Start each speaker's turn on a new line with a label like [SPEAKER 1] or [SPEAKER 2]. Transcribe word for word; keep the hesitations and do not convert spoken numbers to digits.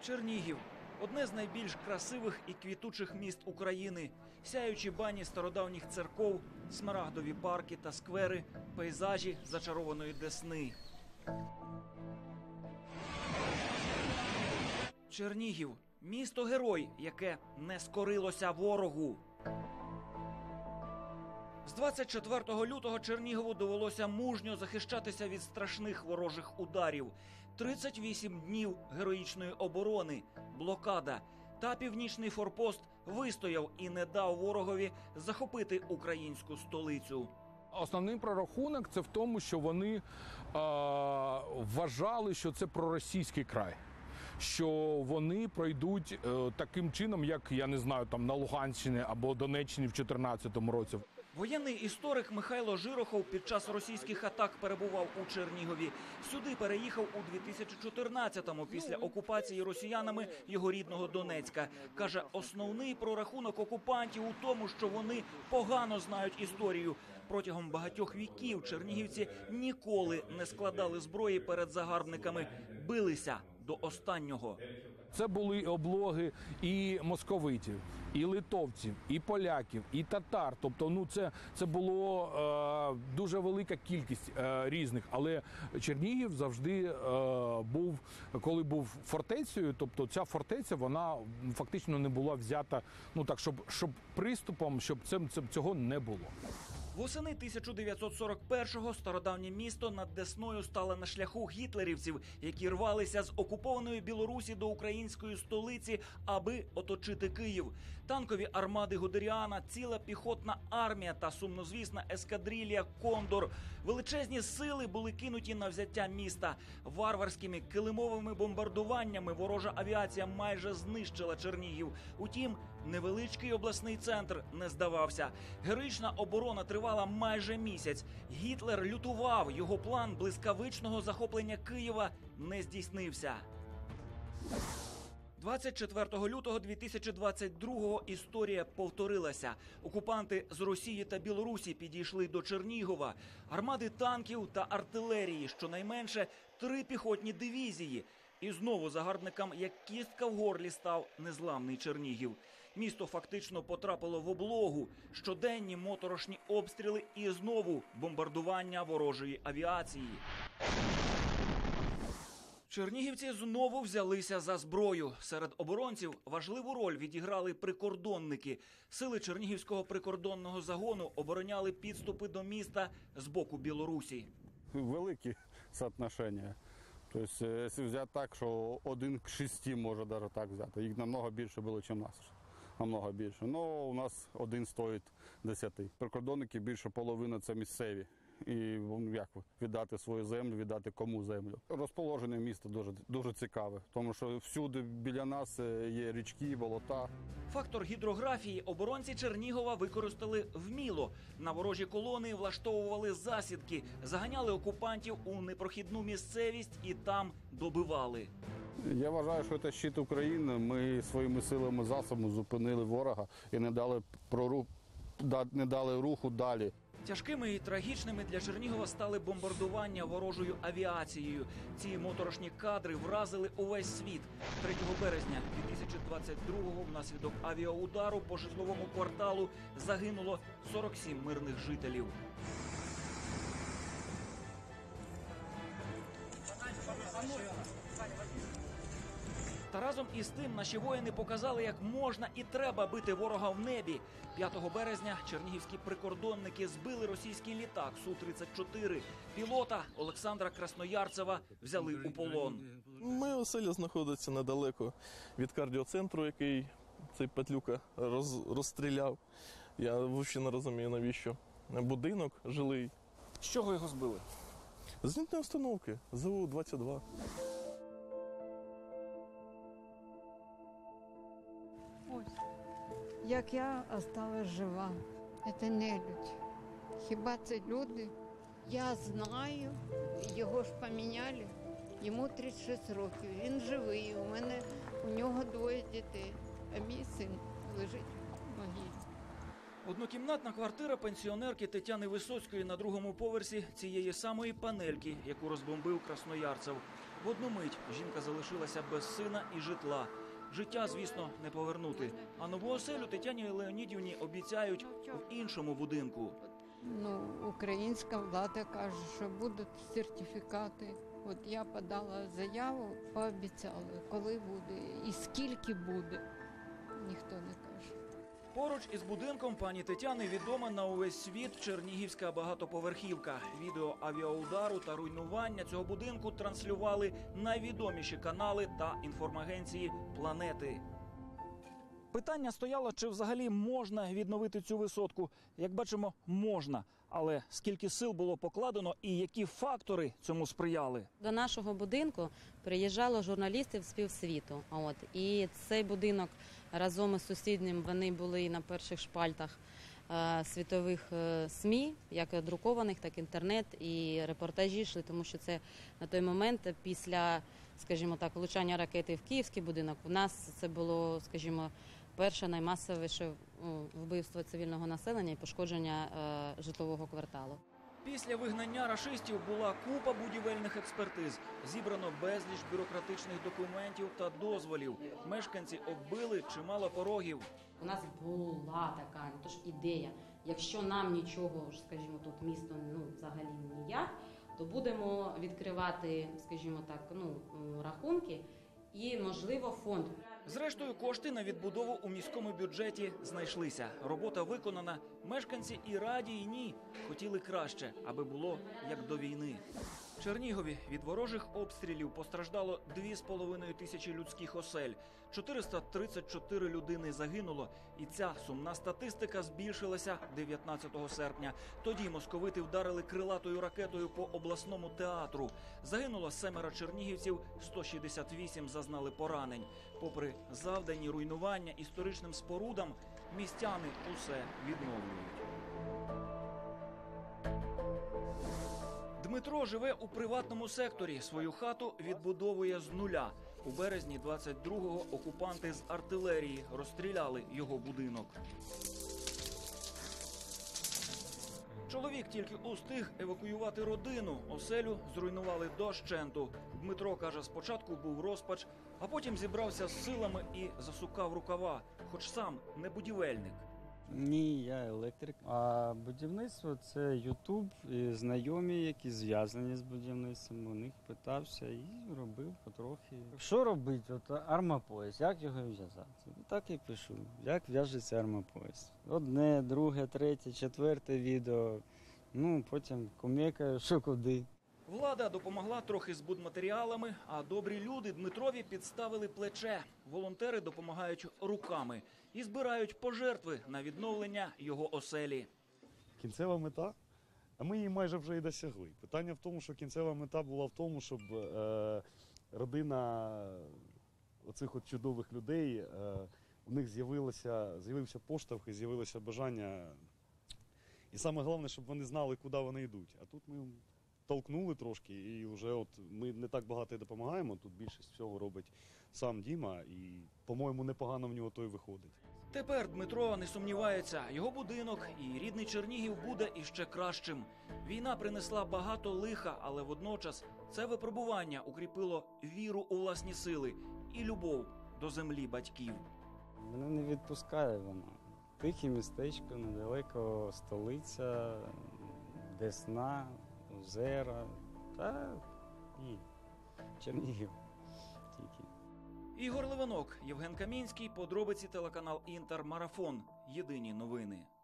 [SPEAKER 1] Чернігів – одне з найбільш красивих і квітучих міст України. Сяючі бані стародавніх церков, смарагдові парки та сквери, пейзажі зачарованої Десни. Чернігів – місто-герой, яке не скорилося ворогу. З двадцять четвертого лютого Чернігову довелося мужньо захищатися від страшних ворожих ударів. тридцять вісім днів героїчної оборони, блокада та північний форпост вистояв і не дав ворогові захопити українську столицю.
[SPEAKER 2] Основний прорахунок – це в тому, що вони е, вважали, що це проросійський край. Що вони пройдуть е, таким чином, як, я не знаю, там на Луганщині або Донеччині в чотирнадцятому році.
[SPEAKER 1] Воєнний історик Михайло Жирохов під час російських атак перебував у Чернігові. Сюди переїхав у дві тисячі чотирнадцятому після окупації росіянами його рідного Донецька. Каже, основний прорахунок окупантів у тому, що вони погано знають історію. Протягом багатьох віків чернігівці ніколи не складали зброї перед загарбниками, билися до останнього.
[SPEAKER 2] Це були облоги і московитів, і литовців, і поляків, і татар. Тобто, ну це, це було е, дуже велика кількість е, різних. Але Чернігів завжди е, був, коли був фортецею, тобто ця фортеця, вона фактично не була взята, ну так, щоб, щоб приступом, щоб це, це, цього не було.
[SPEAKER 1] Восени тисяча дев'ятсот сорок першого стародавнє місто над Десною стало на шляху гітлерівців, які рвалися з окупованої Білорусі до української столиці, аби оточити Київ. Танкові армади Гудеріана, ціла піхотна армія та сумнозвісна ескадрилья «Кондор». Величезні сили були кинуті на взяття міста. Варварськими килимовими бомбардуваннями ворожа авіація майже знищила Чернігів. Утім, невеличкий обласний центр не здавався. Героїчна оборона тривала майже місяць. Гітлер лютував. Його план блискавичного захоплення Києва не здійснився. двадцять четвертого лютого дві тисячі двадцять другого історія повторилася. Окупанти з Росії та Білорусі підійшли до Чернігова. Армади танків та артилерії, щонайменше три піхотні дивізії. І знову загарбникам, як кістка в горлі, став незламний Чернігів. Місто фактично потрапило в облогу. Щоденні моторошні обстріли і знову бомбардування ворожої авіації. Чернігівці знову взялися за зброю. Серед оборонців важливу роль відіграли прикордонники. Сили Чернігівського прикордонного загону обороняли підступи до міста з боку Білорусі.
[SPEAKER 3] Великі соотношення. Тобто, якщо взяти так, що один к шести може навіть так взяти. Їх намного більше було, ніж нас. Намного більше. Ну, у нас один стоїть десяти. Прикордонники більше половини – це місцеві. І як віддати свою землю, віддати кому землю. Розположення міста дуже, дуже цікаве, тому що всюди біля нас є річки, болота.
[SPEAKER 1] Фактор гідрографії оборонці Чернігова використали вміло. На ворожі колони влаштовували засідки, заганяли окупантів у непрохідну місцевість і там добивали.
[SPEAKER 3] Я вважаю, що це щит України. Ми своїми силами засобами зупинили ворога і не дали, прору... не дали руху далі.
[SPEAKER 1] Тяжкими і трагічними для Чернігова стали бомбардування ворожою авіацією. Ці моторошні кадри вразили увесь світ. третього березня дві тисячі двадцять другого внаслідок авіаудару по житловому кварталу загинуло сорок сім мирних жителів. Та разом із тим наші воїни показали, як можна і треба бити ворога в небі. п'ятого березня чернігівські прикордонники збили російський літак Су тридцять чотири. Пілота Олександра Красноярцева взяли у полон.
[SPEAKER 4] Моя оселя знаходиться недалеко від кардіоцентру, який цей Петлюка роз, розстріляв. Я взагалі не розумію, навіщо. Будинок жилий.
[SPEAKER 1] З чого його збили?
[SPEAKER 4] З зенітної установки, З У двадцять два.
[SPEAKER 5] Ось, як я осталась жива. Це не люди. Хіба це люди? Я знаю, його ж поміняли. Йому тридцять шість років, він живий, у мене, у нього двоє дітей, а мій син лежить в могилі.
[SPEAKER 1] Однокімнатна квартира пенсіонерки Тетяни Висоцької на другому поверсі цієї самої панельки, яку розбомбив Красноярцев. В одну мить жінка залишилася без сина і житла. Життя, звісно, не повернути. А нову оселю Тетяні Леонідівні обіцяють в іншому будинку.
[SPEAKER 5] Ну, українська влада каже, що будуть сертифікати. От я подала заяву, пообіцяли, коли буде і скільки буде, ніхто не каже.
[SPEAKER 1] Поруч із будинком пані Тетяни відома на увесь світ чернігівська багатоповерхівка. Відео авіаудару та руйнування цього будинку транслювали найвідоміші канали та інформагенції планети. Питання стояло, чи взагалі можна відновити цю висотку. Як бачимо, можна. Але скільки сил було покладено і які фактори цьому сприяли?
[SPEAKER 6] До нашого будинку приїжджало журналістів з півсвіту. От. І цей будинок разом із сусіднім, вони були на перших шпальтах е, світових е, СМІ, як друкованих, так і інтернет, і репортажі йшли, тому що це на той момент після, скажімо так, влучання ракети в київський будинок, у нас це було, скажімо, перше наймасовіше вбивство цивільного населення і пошкодження е, житлового кварталу.
[SPEAKER 1] Після вигнання рашистів була купа будівельних експертиз. Зібрано безліч бюрократичних документів та дозволів. Мешканці оббили чимало порогів.
[SPEAKER 6] У нас була така, не то ж ідея, якщо нам нічого, скажімо, тут місто ну, взагалі ніяк, то будемо відкривати, скажімо так, ну, рахунки і, можливо, фонд.
[SPEAKER 1] Зрештою, кошти на відбудову у міському бюджеті знайшлися. Робота виконана. Мешканці і раді, і ні. Хотіли краще, аби було як до війни. В Чернігові від ворожих обстрілів постраждало дві з половиною тисячі людських осель. чотириста тридцять чотири людини загинуло. І ця сумна статистика збільшилася дев'ятнадцятого серпня. Тоді московити вдарили крилатою ракетою по обласному театру. Загинуло семеро чернігівців, сто шістдесят вісім зазнали поранень. Попри завдані руйнування історичним спорудам, містяни усе відновлюють. Дмитро живе у приватному секторі. Свою хату відбудовує з нуля. У березні двадцять другого окупанти з артилерії розстріляли його будинок. Чоловік тільки устиг евакуювати родину. Оселю зруйнували дощенту. Дмитро каже, спочатку був розпач, а потім зібрався з силами і засукав рукава, хоч сам не будівельник.
[SPEAKER 7] Ні, я електрик. А будівництво – це Ютуб, і знайомі, які зв'язані з будівництвом. У них питався і робив потрохи. Що робити? От армопояс, як його в'язати? Так і пишу, як в'яжеться армопояс. Одне, друге, третє, четверте відео. Ну, потім кумекаю, що куди.
[SPEAKER 1] Влада допомогла трохи з будматеріалами, а добрі люди Дмитрові підставили плече. Волонтери допомагають руками і збирають пожертви на відновлення його оселі.
[SPEAKER 8] Кінцева мета, а ми її майже вже і досягли. Питання в тому, що кінцева мета була в тому, щоб е, родина оцих от чудових людей, е, у них з'явилося, з'явився поштовх і з'явилося бажання. І саме головне, щоб вони знали, куди вони йдуть. А тут ми толкнули трошки, і вже от ми не так багато і допомагаємо. Тут більшість всього робить сам Діма, і, по-моєму, непогано в нього той виходить.
[SPEAKER 1] Тепер Дмитро не сумнівається, його будинок і рідний Чернігів буде іще кращим. Війна принесла багато лиха, але водночас це випробування укріпило віру у власні сили і любов до землі батьків.
[SPEAKER 7] Мене не відпускає воно. Тихе містечко, недалеко столиця, Десна, озера, та ні, Чернігів тільки.
[SPEAKER 1] Ігор Левинок, Євген Камінський, подробиці телеканал Інтер, Марафон. Єдині новини.